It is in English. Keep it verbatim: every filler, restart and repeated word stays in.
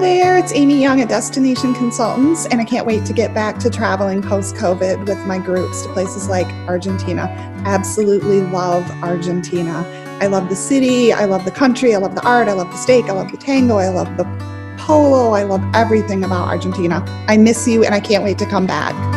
there, it's Amy Young at Destination Consultants, and I can't wait to get back to traveling post-COVID with my groups to places like Argentina. Absolutely love Argentina. I love the city, I love the country, I love the art, I love the steak, I love the tango, I love the polo, I love everything about Argentina. I miss you and I can't wait to come back.